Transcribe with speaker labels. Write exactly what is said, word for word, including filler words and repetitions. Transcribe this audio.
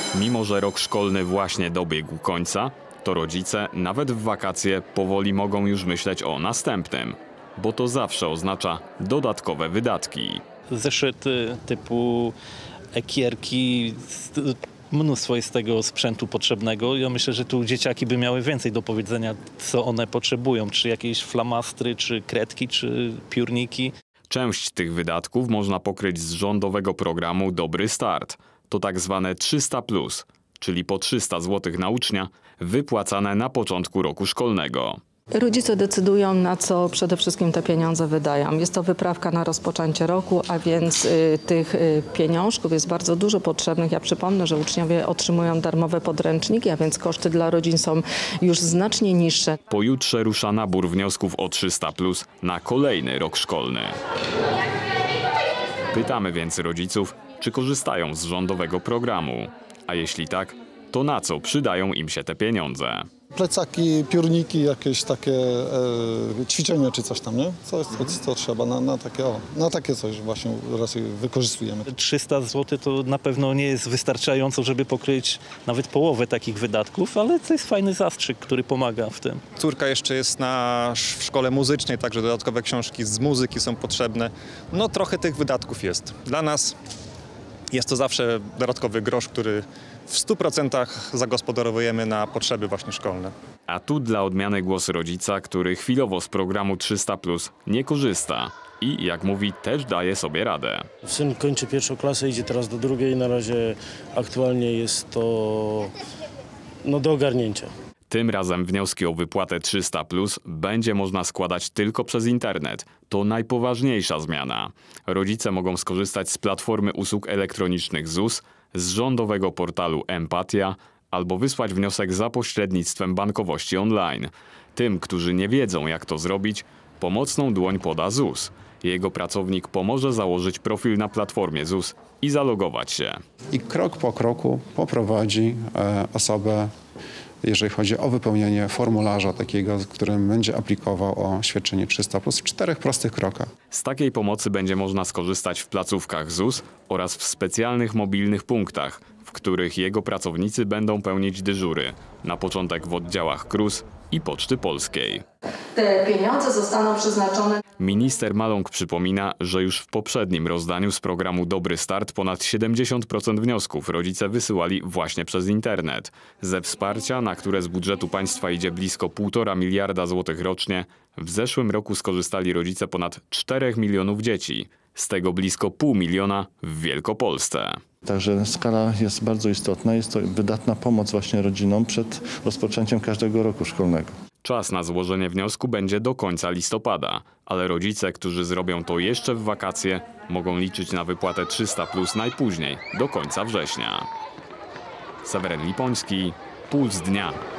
Speaker 1: Mimo że rok szkolny właśnie dobiegł końca, to rodzice nawet w wakacje powoli mogą już myśleć o następnym, bo to zawsze oznacza dodatkowe wydatki.
Speaker 2: Zeszyty typu ekierki, mnóstwo jest tego sprzętu potrzebnego. Ja myślę, że tu dzieciaki by miały więcej do powiedzenia, co one potrzebują, czy jakieś flamastry, czy kredki, czy piórniki.
Speaker 1: Część tych wydatków można pokryć z rządowego programu Dobry Start. To tak zwane trzysta plus, czyli po trzysta złotych na ucznia, wypłacane na początku roku szkolnego.
Speaker 3: Rodzice decydują, na co przede wszystkim te pieniądze wydają. Jest to wyprawka na rozpoczęcie roku, a więc y, tych y, pieniążków jest bardzo dużo potrzebnych. Ja przypomnę, że uczniowie otrzymują darmowe podręczniki, a więc koszty dla rodzin są już znacznie niższe.
Speaker 1: Pojutrze rusza nabór wniosków o trzysta plus na kolejny rok szkolny. Pytamy więc rodziców, czy korzystają z rządowego programu. A jeśli tak, to na co przydają im się te pieniądze?
Speaker 4: Plecaki, piórniki, jakieś takie e, ćwiczenia czy coś tam, nie? Coś, co, co trzeba na, na, takie, o, na takie coś właśnie raz wykorzystujemy.
Speaker 2: trzysta złotych to na pewno nie jest wystarczająco, żeby pokryć nawet połowę takich wydatków, ale to jest fajny zastrzyk, który pomaga w tym.
Speaker 5: Córka jeszcze jest na, w szkole muzycznej, także dodatkowe książki z muzyki są potrzebne. No trochę tych wydatków jest. Dla nas jest to zawsze dodatkowy grosz, który w stu procentach zagospodarowujemy na potrzeby właśnie szkolne.
Speaker 1: A tu dla odmiany głos rodzica, który chwilowo z programu trzysta plus nie korzysta i, jak mówi, też daje sobie radę.
Speaker 6: Syn kończy pierwszą klasę, idzie teraz do drugiej. Na razie aktualnie jest to no, do ogarnięcia.
Speaker 1: Tym razem wnioski o wypłatę trzysta plus będzie można składać tylko przez internet. To najpoważniejsza zmiana. Rodzice mogą skorzystać z platformy usług elektronicznych Z U S, z rządowego portalu Empatia albo wysłać wniosek za pośrednictwem bankowości online. Tym, którzy nie wiedzą, jak to zrobić, pomocną dłoń poda Z U S. Jego pracownik pomoże założyć profil na platformie Z U S i zalogować się.
Speaker 7: I krok po kroku poprowadzi e, osobę, jeżeli chodzi o wypełnienie formularza takiego, w którym będzie aplikował o świadczenie trzysta plus w czterech prostych krokach.
Speaker 1: Z takiej pomocy będzie można skorzystać w placówkach Z U S oraz w specjalnych mobilnych punktach, w których jego pracownicy będą pełnić dyżury. Na początek w oddziałach K R U S i Poczty Polskiej.
Speaker 3: Te pieniądze zostaną przeznaczone.
Speaker 1: Minister Maląg przypomina, że już w poprzednim rozdaniu z programu Dobry Start ponad siedemdziesiąt procent wniosków rodzice wysyłali właśnie przez internet. Ze wsparcia, na które z budżetu państwa idzie blisko półtora miliarda złotych rocznie, w zeszłym roku skorzystali rodzice ponad czterech milionów dzieci. Z tego blisko pół miliona w Wielkopolsce.
Speaker 8: Także skala jest bardzo istotna. Jest to wydatna pomoc właśnie rodzinom przed rozpoczęciem każdego roku szkolnego.
Speaker 1: Czas na złożenie wniosku będzie do końca listopada, ale rodzice, którzy zrobią to jeszcze w wakacje, mogą liczyć na wypłatę trzysta plus najpóźniej do końca września. Seweryn Lipoński, Puls Dnia.